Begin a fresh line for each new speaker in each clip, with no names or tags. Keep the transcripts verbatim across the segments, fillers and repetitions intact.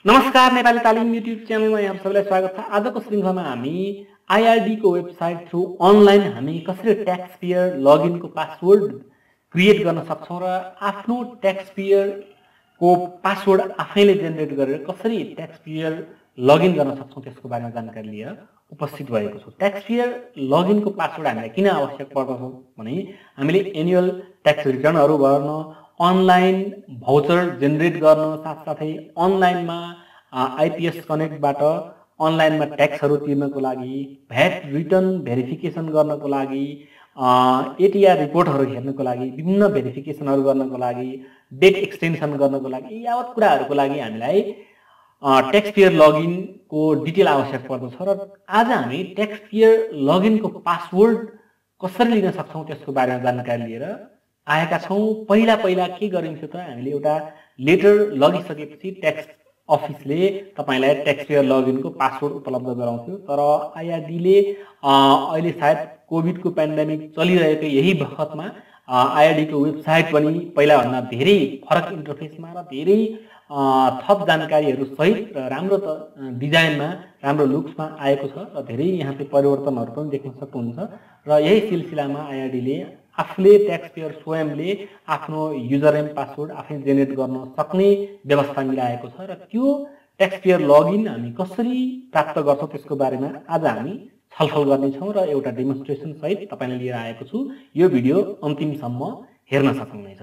नमस्कार, नेपाली तालिम युट्युब च्यानलमा यहाँ सबैलाई स्वागत छ। आजको श्रृङ्खलामा हामी आइआरडी को वेबसाइट थ्रु अनलाइन हामी कसरी ट्याक्सपेयर लगइनको पासवर्ड क्रिएट गर्न सक्छौं र आफ्नो ट्याक्सपेयर को पासवर्ड आफैले जेनेरेट गरेर कसरी ट्याक्सपेयर लगइन गर्न सक्छौं त्यसको बारेमा जानकारी लिएर उपस्थित भएको छु। ट्याक्सपेयर लगइनको पासवर्ड हामीलाई किन आवश्यक पर्दछ भने हामीले एनुअल ट्याक्स रिटर्नहरु भर्न, अनलाइन भाउचर जेनेरेट गर्न, साथसाथै अनलाइनमा आइपीएस कनेक्टबाट अनलाइनमा ट्याक्सहरु तिर्नको लागि, भ्याट रिटर्न भेरिफिकेसन गर्नको लागि, एटीआर रिपोर्टहरु हेर्नको लागि, विभिन्न भेरिफिकेसनहरु गर्नको लागि, डेट एक्सटेन्सन गर्नको लागि, यावत कुराहरुको लागि हामीलाई ट्याक्सपेयर लगइनको डिटेल आवश्यक पर्दछ र आज हामी ट्याक्सपेयर लगइनको पासवर्ड कसरी लिन सक्छौं त्यसको बारेमा जानकारी लिएर आएका छौं। पहिला पहिला के गरिन्थ्यो त हामीले एउटा लेटर लगिसकेपछि ट्याक्स अफिसले तपाईलाई ट्याक्सपेयर लगइनको पासवर्ड उपलब्ध गराउँथ्यो, तर आइआरडी ले अहिले सायद कोभिड को पेन्डेमिक चलिरहेको यही बखतमा आइआरडी को वेबसाइट पनि पहिला भन्दा धेरै फरक इन्टरफेसमा र धेरै थप जानकारीहरु सहित र राम्रो डिजाइनमा राम्रो लुक्समा आएको छ र धेरै यहाँ चाहिँ परिवर्तनहरु पनि देख्न सक्नुहुन्छ र यही सिलसिलामा आइआरडी ले आफूले ट्याक्सपेयर स्वयंले आफ्नो युजरनेम पासवर्ड आफै जेनेरेट गर्न सक्ने व्यवस्था मिलाएको छ र त्यो ट्याक्सपेयर लगइन हामी कसरी प्राप्त गर्छौं त्यसको बारेमा आज हामी छलफल गर्ने छौं र एउटा डेमोन्स्ट्रेसन सहित तपाईलाई लिएर आएको छु। यो भिडियो अन्तिमसम्म हेर्न सक्नुहुनेछ।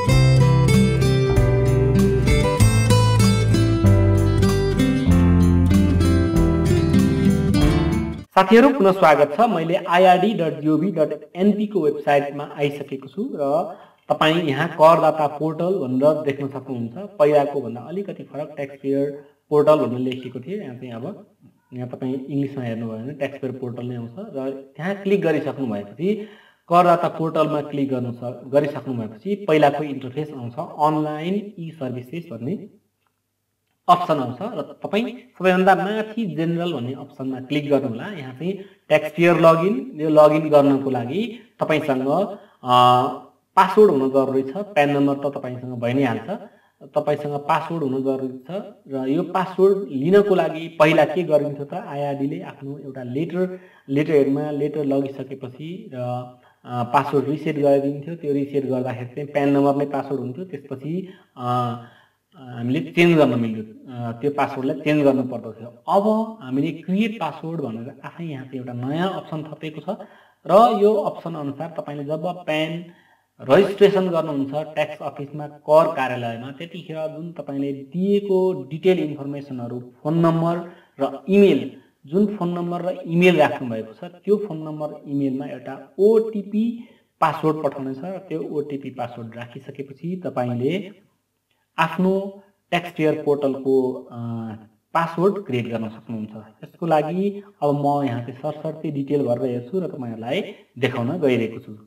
साथीहरु पुनः स्वागत छ। मैले IRD dot GOV dot NP को वेबसाइटमा आइसकेको छु र तपाई यहाँ करदाता पोर्टल भनेर देख्न सक्नुहुन्छ। पहिलाको भन्दा अलिकति फरक ट्याक्सपेयर पोर्टल भनेर लेखिएको थियो। यहाँ चाहिँ अब यहाँ तपाई इंग्लिशमा हेर्नुभयो भने ट्याक्सपेयर पोर्टल नै आउँछ र त्यहाँ क्लिक गरिसक्नु भएपछि करदाता पोर्टलमा क्लिक गर्नु गरिसक्नु भएपछि पहिलाको इन्टरफेस आउँछ, अनलाइन ई सर्भिसेस भन्ने अप्सन आउँछ र तपाई सबैभन्दा माथि जेनरल भन्ने अप्सनमा क्लिक गर्नु होला। यहाँ चाहिँ ट्याक्सपेयर लगइन, यो लगइन गर्नको लागि तपाईसँग पासवर्ड हुन जरुरी छ। प्यान नम्बर त तपाईसँग भइ नै हाल्छ, तपाईसँग पासवर्ड हुन जरुरी छ र यो पासवर्ड लिनको लागि पहिला के गरिन्थ्यो त आइआरडी ले आफ्नो एउटा लेटर लेटरमा लेटर लगिसकेपछि र पासवर्ड रिसेट गरिदिन्थ्यो। त्यो रिसेट गर्दाखेरि चाहिँ प्यान नम्बर नै पासवर्ड हुन्थ्यो। त्यसपछि हामीले चेन्ज गर्न मिल्थ्यो, त्यो पासवर्डलाई चेन्ज गर्नु पर्दथ्यो। अब हामीले क्रिएट पासवर्ड भनेर आफै यहाँ चाहिँ एउटा नयाँ अप्सन थपेको छ र यो अप्सन अनुसार तपाईले जब प्यान रजिस्ट्रेसन गर्नुहुन्छ ट्याक्स अफिसमा कर कार्यालयमा, त्यतिखेर जुन तपाईले दिएको डिटेल इन्फर्मेसनहरु फोन नम्बर र इमेल, जुन फोन नम्बर र इमेल राख्नु भएको छ त्यो फोन नम्बर इमेलमा एउटा ओटीपी पासवर्ड पठाउनु छ। त्यो ओटीपी पासवर्ड राखिसकेपछि तपाईले आफ्नो ट्याक्सपेयर पोर्टलको पासवर्ड क्रिएट गर्न सक्नुहुन्छ। यसको लागि अब म यहाँ चाहिँ सरसर्ती डिटेल भरेर हेर्छु र तपाईहरुलाई देखाउन गइरहेको छु।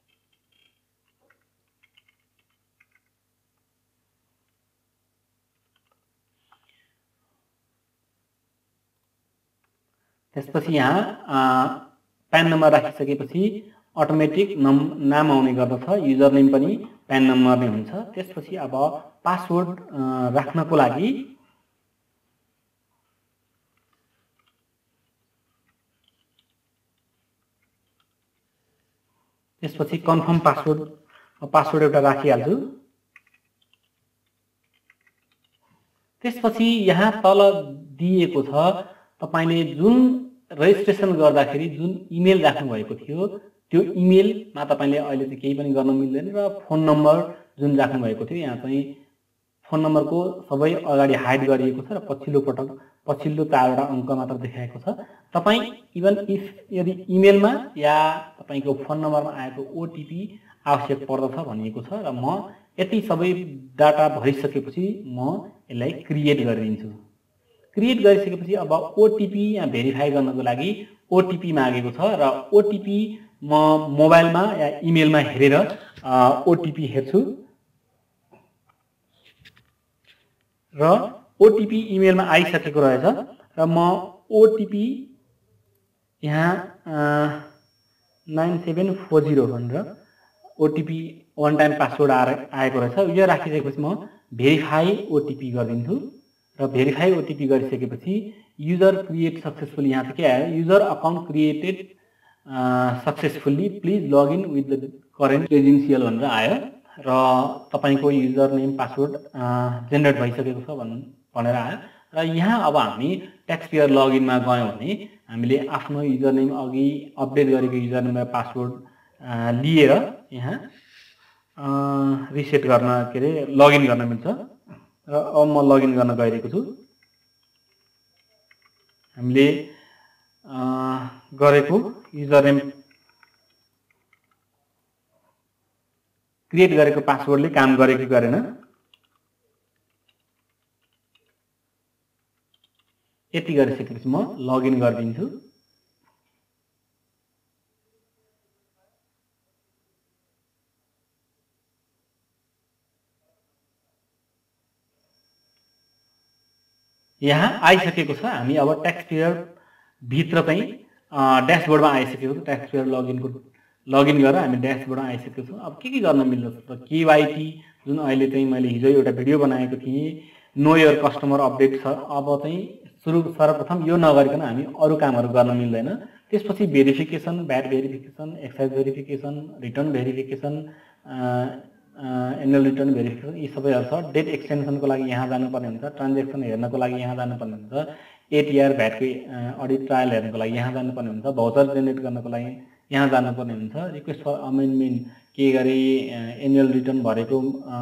त्यसपछि यहाँ प्यान नम्बर राखिसकेपछि अटोमेटिक नाम आउने गर्दछ, युजर नेम पनि प्यान नम्बर नै हुन्छ। त्यसपछि अब पासवर्ड राख्नको लागि त्यसपछि कन्फर्म पासवर्ड पासवर्ड एउटा राखिहाल्छु। त्यसपछि यहाँ तल दिएको छ तपाईले जुन रजिस्ट्रेसन गर्दाखेरि जुन इमेल राख्नु भएको थियो त्यो इमेलमा तपाईले अहिले चाहिँ केही पनि गर्न मिल्दैन र फोन नम्बर जुन राख्नु भएको थियो यहाँ चाहिँ फोन नम्बरको सबै अगाडि हाइड गरिएको छ र पछिल्लो पटक पछिल्लो चारवटा अङ्क मात्र देखाएको छ। तपाई इभन इफ यदि इमेलमा या तपाईको फोन नम्बरमा आएको ओटीपी आवश्यक पर्दछ भनिएको छ र म यति सबै डाटा भरिसकेपछि म यसलाई क्रिएट गरिदिन्छु। क्रिएट गरिसकेपछि अब ओटीपी यहाँ भेरिफाई गर्नको लागि ओटीपी मागेको छ र ओटीपी म मोबाइलमा या इमेलमा हेरेर ओटीपी हेर्छु र ओटीपी इमेलमा आइसकेको रहेछ र म ओटीपी यहाँ नाइन सेभेन फोर जीरो भनेर ओटीपी वान टाइम पासवर्ड आएको रहेछ। यो राखिसकेपछि म भेरिफाई ओटीपी गरिदिन्छु र भेरिफाई ओटिपी गरिसकेपछि युजर क्रिएट सक्सेसफुली यहाँ चाहिँ के आयो user account created successfully please login with the current credential भनेर आयो र तपाईको युजर नेम पासवर्ड जेनेरेट भइसकेको छ भन् भनेर आयो र यहाँ अब हामी ट्याक्सपेयर लगइनमा गयौँ भने हामीले आफ्नो युजर नेम अघि अपडेट गरेको युजर नेम र पासवर्ड लिएर यहाँ रिसेट गर्न के अरे लगइन गर्न मिल्छ र अब म लगइन गर्न गइरहेको छु हामीले गरेको युजर नेम क्रिएट गरेको पासवर्डले काम गरेको गरेन यति गरिसकेपछि म लगइन गरिदिन्छु यहाँ आइसकेको छ हामी अब ट्याक्सपेयर भित्र चाहिँ ड्याशबोर्डमा आइसकेको छ ट्याक्सपेयर लगइनको लगइन गरेर हामी ड्याशबोर्डमा आइसकेको छौँ अब के के गर्न मिल्छ त केवाईटी जुन अहिले चाहिँ मैले हिजो एउटा भिडियो बनाएको थिएँ नो योर कस्टमर अपडेट छ अब चाहिँ सुरु सर्वप्रथम यो नगरिकन हामी अरू कामहरू गर्न मिल्दैन त्यसपछि verification VAT verification excise verification return verification annual return verification यी सबैहरू छ डेट एक्सटेन्सनको लागि यहाँ जानुपर्ने हुन्छ ट्रान्जेक्सन हेर्नको लागि यहाँ जानुपर्ने हुन्छ एटीआर भ्याटको अडिट ट्रायल हेर्नको लागि यहाँ जानुपर्ने हुन्छ भाउचर जेनेरेट गर्नको लागि यहाँ जानुपर्ने हुन्छ रिक्वेस्ट फर अमेन्डमेन्ट के गरी एनुअल रिटर्न भरेको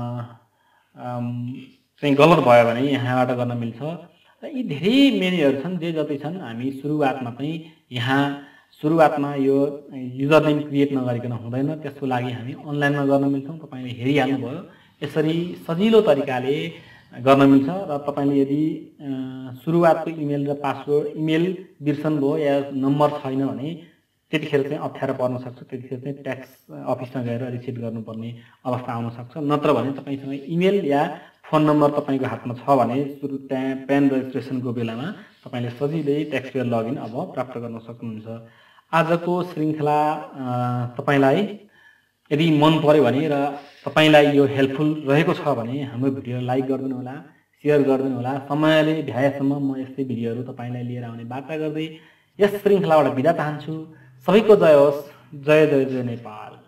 चाहिँ गलत भयो भने यहाँबाट गर्न मिल्छ र यी धेरै मेन्युहरू छन् जे जति छन् हामी सुरुवातमा चाहिँ यहाँ सुरुवातमा यो युजर नेम क्रिएट नगरिकन हुँदैन त्यसको लागि हामी अनलाइनमा गर्न मिल्छौँ तपाईले हेरिहाल्नुभयो यसरी सजिलो तरिकाले गर्न मिल्छ र तपाईले यदि सुरुवातको इमेल र पासवर्ड इमेल बिर्सन भयो या नम्बर छैन भने त्यतिखेर चाहिँ अप्ठ्यारो पर्न सक्छ त्यतिखेर चाहिँ ट्याक्स अफिसमा गएर रिसिभ गर्नुपर्ने अवस्था आउन सक्छ नत्र भने तपाईसँग इमेल या फोन नम्बर तपाईको हातमा छ भने सुरु त्यहाँ प्यान रेजिस्ट्रेसनको बेलामा तपाईले सजिलै ट्याक्सपेयर लगइन अब प्राप्त गर्न सक्नुहुन्छ आजको श्रृङ्खला तपाईलाई यदि मन पर्यो भने र तपाईलाई यो हेल्पफुल रहेको छ भने हाम्रो भिडियो लाइक गरिदिनु होला शेयर गरिदिनु होला समयले भ्याएसम्म म यस्तै भिडियोहरू तपाईलाई लिएर आउने वार्ता गर्दै यस श्रृङ्खलाबाट बिदा चाहन्छु सबैको जय होस् जय जय जय नेपाल।